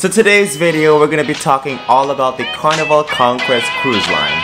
So today's video, we're gonna be talking all about the Carnival Conquest Cruise Line.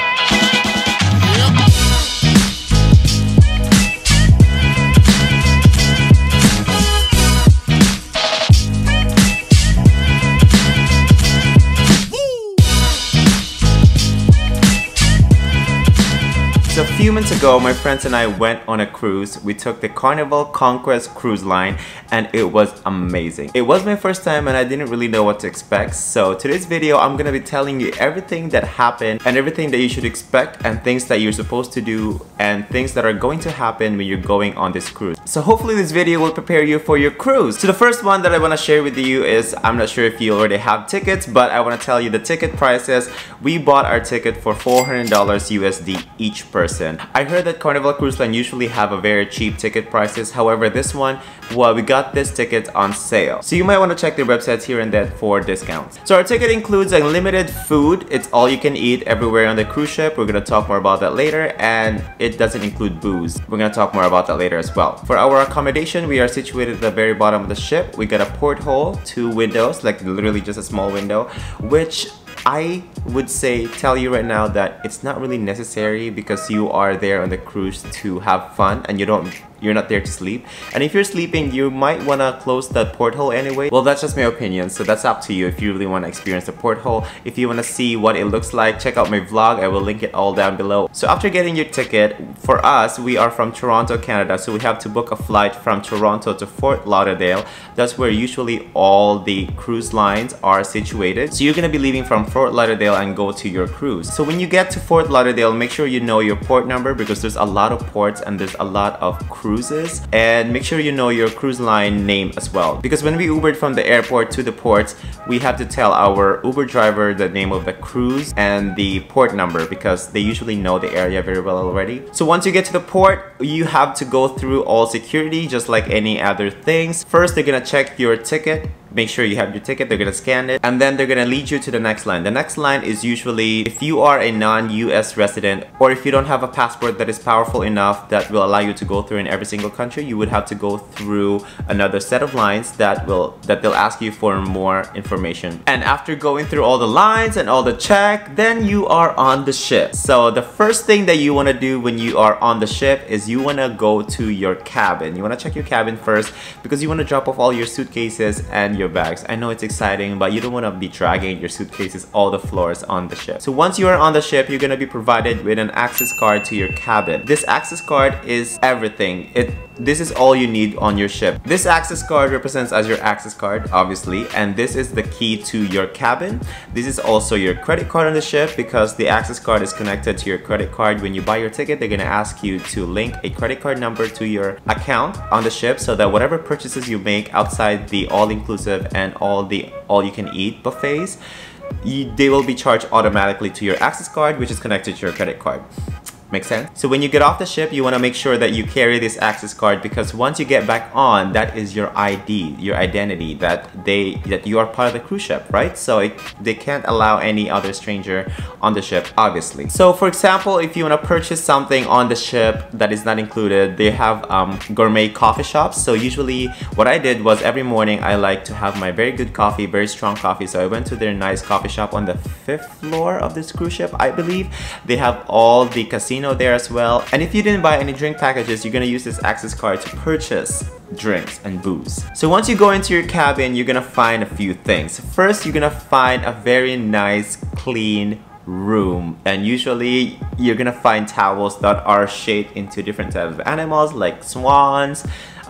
So a few months ago, my friends and I went on a cruise. We took the Carnival Conquest Cruise Line and it was amazing. It was my first time and I didn't really know what to expect. So today's video, I'm gonna be telling you everything that happened and everything that you should expect and things that you're supposed to do and things that are going to happen when you're going on this cruise. So hopefully this video will prepare you for your cruise. So the first one that I wanna share with you is, I'm not sure if you already have tickets, but I wanna tell you the ticket prices. We bought our ticket for $400 USD each person. I heard that Carnival Cruise Line usually have a very cheap ticket prices. However, this one, well, we got this ticket on sale. So you might want to check their websites here and there for discounts. So our ticket includes unlimited food. It's all you can eat everywhere on the cruise ship. We're gonna talk more about that later. And it doesn't include booze. We're gonna talk more about that later as well. For our accommodation, we are situated at the very bottom of the ship. We got a porthole, 2 windows, like literally just a small window, which I would tell you right now that it's not really necessary because you are there on the cruise to have fun and you're not there to sleep. And if you're sleeping, you might want to close that porthole anyway. Well, that's just my opinion, so that's up to you if you really want to experience the porthole. If you want to see what it looks like, check out my vlog. I will link it all down below. So after getting your ticket, for us, we are from Toronto, Canada, so we have to book a flight from Toronto to Fort Lauderdale. That's where usually all the cruise lines are situated. So you're going to be leaving from Fort Lauderdale and go to your cruise. So when you get to Fort Lauderdale, make sure you know your port number because there's a lot of ports and there's a lot of cruises, and make sure you know your cruise line name as well, because when we Ubered from the airport to the ports, we have to tell our Uber driver the name of the cruise and the port number because they usually know the area very well already. So once you get to the port, you have to go through all security just like any other things. First, they're gonna check your ticket. Make sure you have your ticket, they're gonna scan it, and then they're gonna lead you to the next line. The next line is usually if you are a non-US resident or if you don't have a passport that is powerful enough that will allow you to go through in every single country, you would have to go through another set of lines that they'll ask you for more information. And after going through all the lines and all the check, then you are on the ship. So the first thing that you wanna do when you are on the ship is you wanna go to your cabin. You wanna check your cabin first because you wanna drop off all your suitcases and your bags. I know it's exciting, but you don't want to be dragging your suitcases all the floors on the ship. So once you are on the ship, you're going to be provided with an access card to your cabin. This access card is everything. This is all you need on your ship. This access card represents as your access card, obviously, and this is the key to your cabin. This is also your credit card on the ship because the access card is connected to your credit card. When you buy your ticket, they're gonna ask you to link a credit card number to your account on the ship so that whatever purchases you make outside the all-inclusive and all-you-can-eat buffets, they will be charged automatically to your access card, which is connected to your credit card. Make sense? So when you get off the ship, you want to make sure that you carry this access card because once you get back on, that is your ID, your identity, that you are part of the cruise ship, right? So they can't allow any other stranger on the ship, obviously. So for example, if you want to purchase something on the ship that is not included, they have gourmet coffee shops. So usually what I did was every morning I like to have my very good coffee, very strong coffee. So I went to their nice coffee shop on the 5th floor of this cruise ship, I believe. They have all the casino there as well, and if you didn't buy any drink packages, you're gonna use this access card to purchase drinks and booze. So once you go into your cabin, you're gonna find a few things. First, you're gonna find a very nice, clean room, and usually you're gonna find towels that are shaped into different types of animals like swans,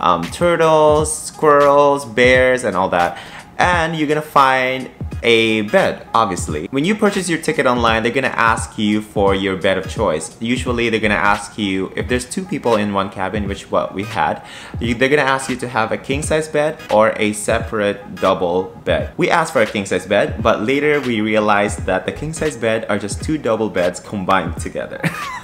turtles, squirrels, bears, and all that. And you're gonna find a bed, obviously. When you purchase your ticket online, they're gonna ask you for your bed of choice. Usually they're gonna ask you, if there's 2 people in one cabin, which what we had, they're gonna ask you to have a king-size bed or a separate double bed. We asked for a king-size bed, but later we realized that the king-size bed are just 2 double beds combined together.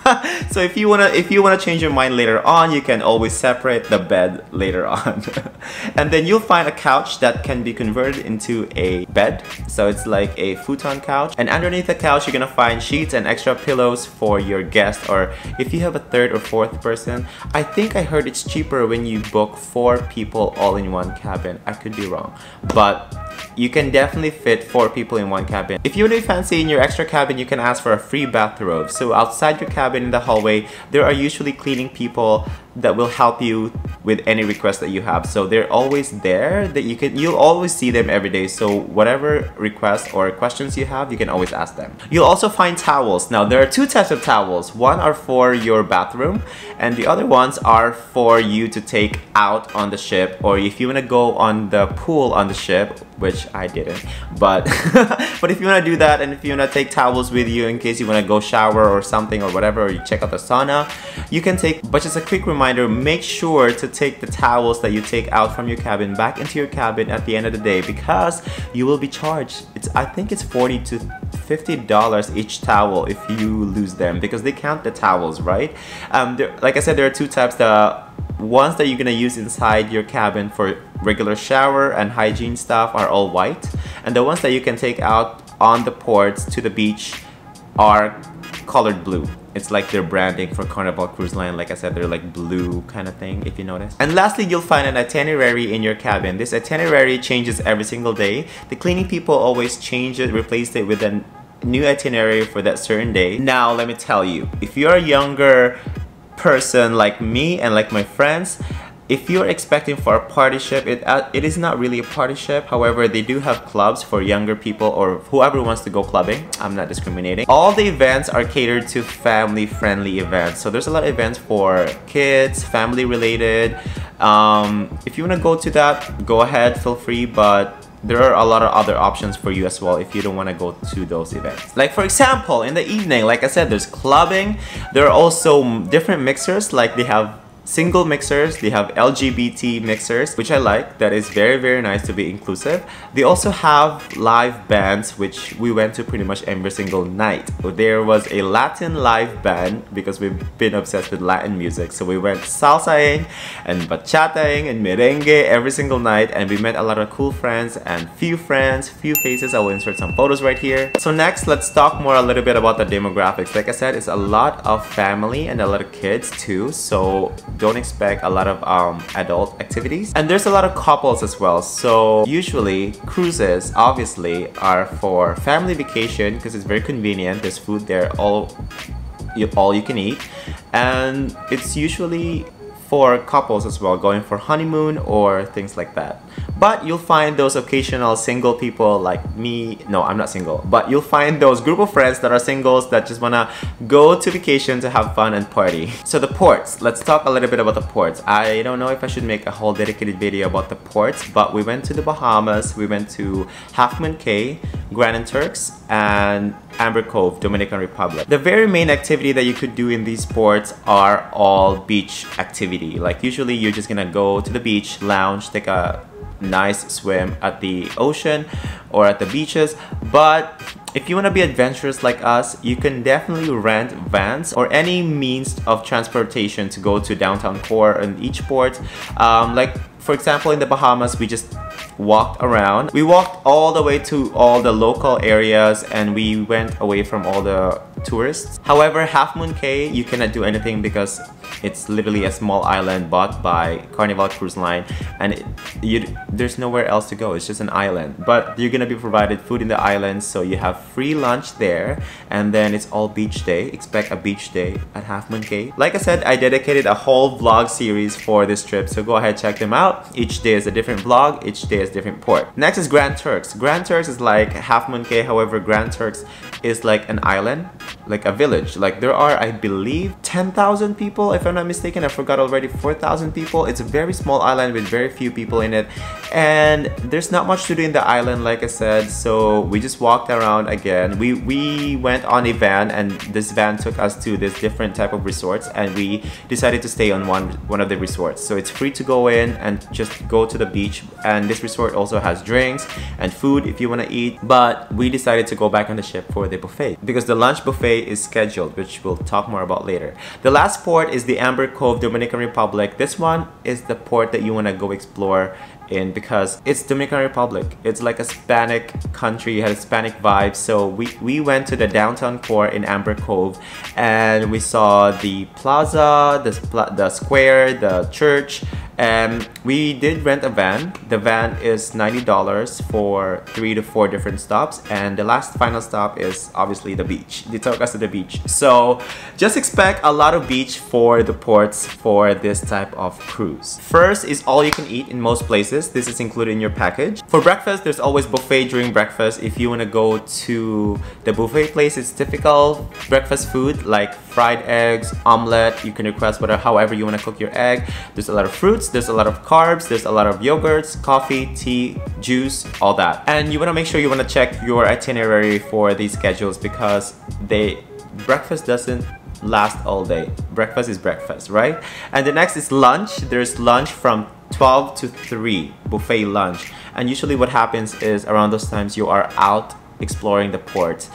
So if you wanna change your mind later on, you can always separate the bed later on. And then you'll find a couch that can be converted into a bed. So it's like a futon couch, and underneath the couch you're gonna find sheets and extra pillows for your guest, or if you have a 3rd or 4th person. I think I heard it's cheaper when you book 4 people all in one cabin. I could be wrong, but you can definitely fit 4 people in one cabin. If you really fancy in your extra cabin, you can ask for a free bathrobe. So outside your cabin in the hallway, there are usually cleaning people that will help you with any request that you have. So they're always there, that you'll always see them every day. So whatever requests or questions you have, you can always ask them. You'll also find towels. Now there are 2 types of towels. One are for your bathroom and the other ones are for you to take out on the ship, or if you want to go on the pool on the ship, which I didn't, but but if you want to do that, and if you want to take towels with you in case you want to go shower or something or whatever, or you check out the sauna, you can take. But just a quick reminder, make sure to take the towels that you take out from your cabin back into your cabin at the end of the day, because you will be charged. I think it's $40 to $50 each towel if you lose them, because they count the towels, right? Like I said, there are 2 types. The ones that you're gonna use inside your cabin for regular shower and hygiene stuff are all white, and the ones that you can take out on the ports to the beach are colored blue. It's like their branding for Carnival Cruise Line. Like I said, they're like blue kind of thing, if you notice. And lastly, you'll find an itinerary in your cabin. This itinerary changes every single day. The cleaning people always change it, replace it with a new itinerary for that certain day. Now, let me tell you, if you're a younger person like me and like my friends, if you're expecting for a party ship, it is not really a party ship. However, they do have clubs for younger people or whoever wants to go clubbing. I'm not discriminating. All the events are catered to family-friendly events. So there's a lot of events for kids, family-related. If you want to go to that, go ahead, feel free, but there are a lot of other options for you as well if you don't want to go to those events. Like for example, in the evening, like I said, there's clubbing. There are also different mixers, like they have single mixers, they have LGBT mixers, which I like. That is very, very nice to be inclusive. They also have live bands, which we went to pretty much every single night. There was a Latin live band because we've been obsessed with Latin music. So we went salsaing and bachataing and merengue every single night, and we met a lot of cool friends and few faces. I will insert some photos right here. So next, let's talk more a little bit about the demographics. Like I said, it's a lot of family and a lot of kids too. So don't expect a lot of adult activities, and there's a lot of couples as well. So usually cruises obviously are for family vacation because it's very convenient. There's food there, all you can eat, and it's usually for couples as well, going for honeymoon or things like that. But you'll find those occasional single people like me. No, I'm not single, but you'll find those group of friends that are singles that just wanna go to vacation to have fun and party. So the ports, let's talk a little bit about the ports. I don't know if I should make a whole dedicated video about the ports, but we went to the Bahamas, we went to Half Moon Cay, Grand and Turks, and Amber Cove, Dominican Republic. The very main activity that you could do in these ports are all beach activity. Like usually you're just gonna go to the beach, lounge, take a nice swim at the ocean or at the beaches. But if you want to be adventurous like us, you can definitely rent vans or any means of transportation to go to downtown core and each port. Like for example, in the Bahamas, we just walked around. We walked all the way to all the local areas and we went away from all the tourists. However, Half Moon Cay, you cannot do anything because it's literally a small island bought by Carnival Cruise Line, and there's nowhere else to go. It's just an island, but you're gonna be provided food in the island, so you have free lunch there, and then it's all beach day. Expect a beach day at Half Moon Cay. Like I said, I dedicated a whole vlog series for this trip, so go ahead, check them out. Each day is a different vlog, each day is a different port. Next is Grand Turks. Grand Turks is like Half Moon Cay, however Grand Turks is like an island, like a village. Like there are, I believe, 10,000 people, if I'm not mistaken. I forgot already, 4,000 people. It's a very small island with very few people in it, and there's not much to do in the island, like I said, so we just walked around again. We went on a van, and this van took us to this different type of resorts, and we decided to stay on one of the resorts. So it's free to go in and just go to the beach, and this resort also has drinks and food if you want to eat. But we decided to go back on the ship for the buffet because the lunch buffet is scheduled, which we'll talk more about later. The last port is the Amber Cove, Dominican Republic. This one is the port that you want to go explore in because it's Dominican Republic. It's like a Hispanic country, it has Hispanic vibes. So we went to the downtown core in Amber Cove, and we saw the plaza, the square, the church, We did rent a van. The van is $90 for 3 to 4 different stops, and the last final stop is obviously the beach. They took us to the beach. So just expect a lot of beach for the ports for this type of cruise. First is all you can eat in most places. This is included in your package. For breakfast, there's always buffet during breakfast. If you want to go to the buffet place, it's typical breakfast food like fried eggs, omelette. You can request whatever, however you want to cook your egg. There's a lot of fruits, there's a lot of carbs, there's a lot of yogurts, coffee, tea, juice, all that. And you want to make sure you want to check your itinerary for these schedules because breakfast doesn't last all day. Breakfast is breakfast, right? And the next is lunch. There's lunch from 12 to 3, buffet lunch. And usually what happens is around those times you are out exploring the port.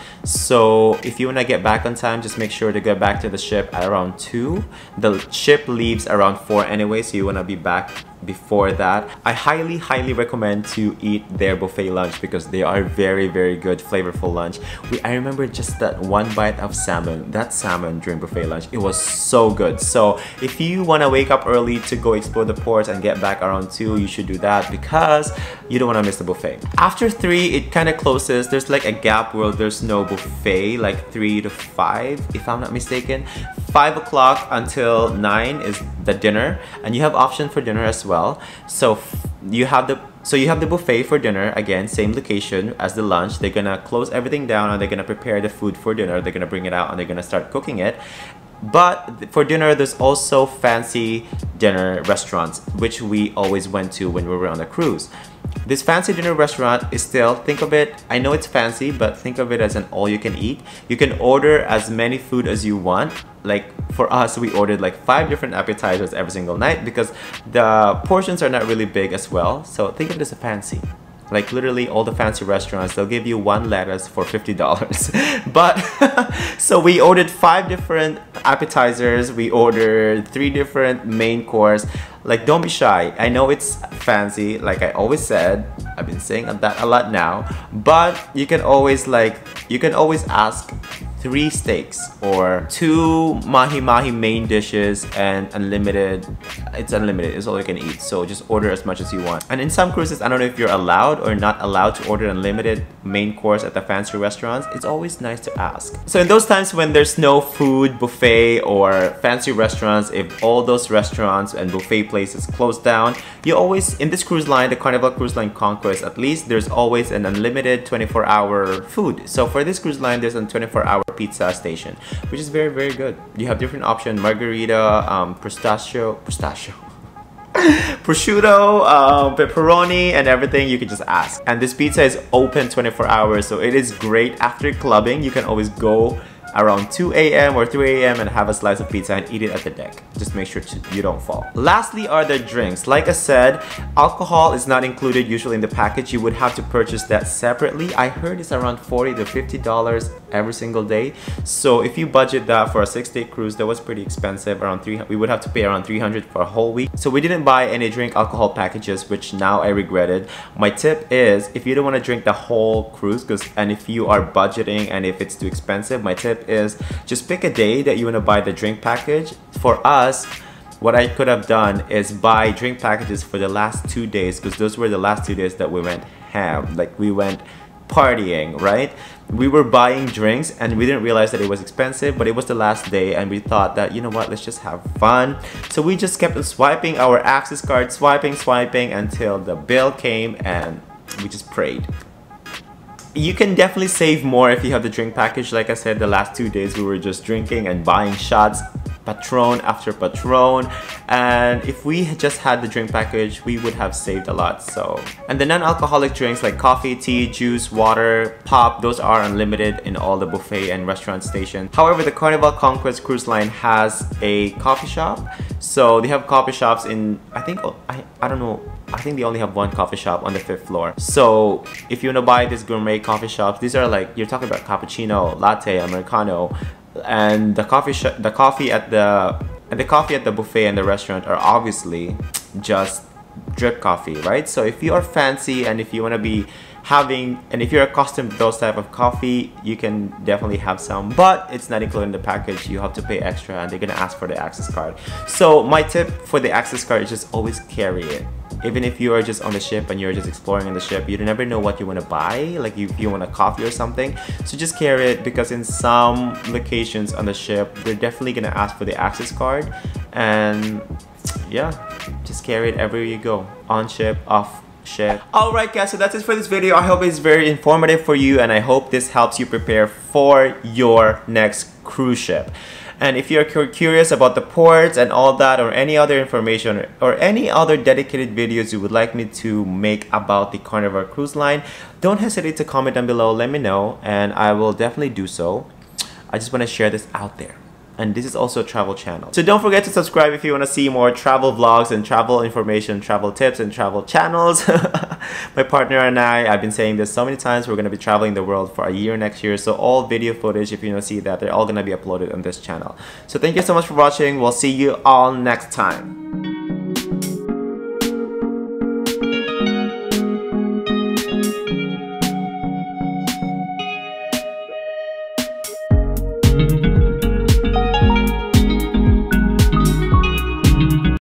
So if you want to get back on time, just make sure to get back to the ship at around 2. The ship leaves around 4 anyway, so you want to be back before that. I highly recommend to eat their buffet lunch because they are very good, flavorful lunch. I remember just that one bite of salmon, that salmon during buffet lunch, it was so good. So if you want to wake up early to go explore the port and get back around 2, you should do that because you don't want to miss the buffet. After 3, it kind of closes. There's like a gap where there's no buffet, like 3 to 5 if I'm not mistaken. 5 o'clock until 9 is the dinner, and you have option for dinner as well. So you have the buffet for dinner, again, same location as the lunch. They're gonna close everything down and they're gonna prepare the food for dinner. They're gonna bring it out and they're gonna start cooking it. But for dinner, there's also fancy dinner restaurants, which we always went to when we were on the cruise. This fancy dinner restaurant is still, think of it, I know it's fancy, but think of it as an all-you-can-eat. You can order as many food as you want. Like for us, we ordered like 5 different appetizers every single night because the portions are not really big as well. So think of it as a fancy. Like literally all the fancy restaurants, they'll give you 1 lettuce for $50. But so we ordered 5 different appetizers, we ordered 3 different main course. Like, don't be shy. I know it's fancy, like I always said. I've been saying that a lot now, but you can always ask 3 steaks or 2 mahi-mahi main dishes and unlimited. It's unlimited, it's all you can eat. So just order as much as you want. And in some cruises, I don't know if you're allowed or not allowed to order unlimited main course at the fancy restaurants. It's always nice to ask. So in those times when there's no food buffet or fancy restaurants, if all those restaurants and buffet places closed down, you always, in this cruise line, the Carnival Cruise Line Conquest, at least there's always an unlimited 24-hour food. So for this cruise line, there's a 24-hour pizza station, which is very good. You have different options: margarita, prosciutto, pepperoni, and everything. You can just ask. And this pizza is open 24 hours, so it is great after clubbing. You can always go around 2 a.m. or 3 a.m. and have a slice of pizza and eat it at the deck. Just make sure you don't fall. Lastly are the drinks. Like I said, alcohol is not included usually in the package. You would have to purchase that separately. I heard it's around $40 to $50 every single day. So if you budget that for a 6-day cruise, that was pretty expensive. We would have to pay around $300 for a whole week. So we didn't buy any drink alcohol packages, which now I regretted. My tip is, if you don't want to drink the whole cruise, and if you are budgeting and if it's too expensive, my tip is just pick a day that you want to buy the drink package. For us, what I could have done is buy drink packages for the last 2 days, because those were the last 2 days that we went ham, like we went partying, right? We were buying drinks and we didn't realize that it was expensive, but it was the last day and we thought that, you know what, let's just have fun. So we just kept on swiping our Access card, swiping until the bill came, and we just prayed. You can definitely save more if you have the drink package. Like I said, the last 2 days we were just drinking and buying shots, Patron after Patron, and if we just had the drink package, we would have saved a lot. So, and the non-alcoholic drinks like coffee, tea, juice, water, pop, those are unlimited in all the buffet and restaurant stations. However, the Carnival Conquest Cruise Line has a coffee shop. So they have coffee shops in, I think they only have 1 coffee shop on the 5th floor. So if you want to buy these gourmet coffee shops, these are like, you're talking about cappuccino, latte, americano, and the coffee at the buffet and the restaurant are obviously just drip coffee, right? So if you are fancy and if you want to be and if you're accustomed to those type of coffee, you can definitely have some, but it's not included in the package. You have to pay extra and they're gonna ask for the access card. So my tip for the access card is just always carry it. Even if you are just on the ship and you're just exploring on the ship, you never know what you want to buy, like if you want a coffee or something. So just carry it, because in some locations on the ship, they're definitely gonna ask for the access card. And yeah, just carry it everywhere you go, on ship, off ship. Alright guys, so that's it for this video. I hope it's very informative for you, and I hope this helps you prepare for your next cruise ship. And if you're curious about the ports and all that, or any other information or any other dedicated videos you would like me to make about the Carnival Cruise Line, don't hesitate to comment down below. Let me know and I will definitely do so. I just want to share this out there. And this is also a travel channel. So don't forget to subscribe if you want to see more travel vlogs and travel information, travel tips and travel channels. My partner and I've been saying this so many times, we're going to be traveling the world for a year next year. So all video footage, if you want to see that, they're all going to be uploaded on this channel. So thank you so much for watching. We'll see you all next time.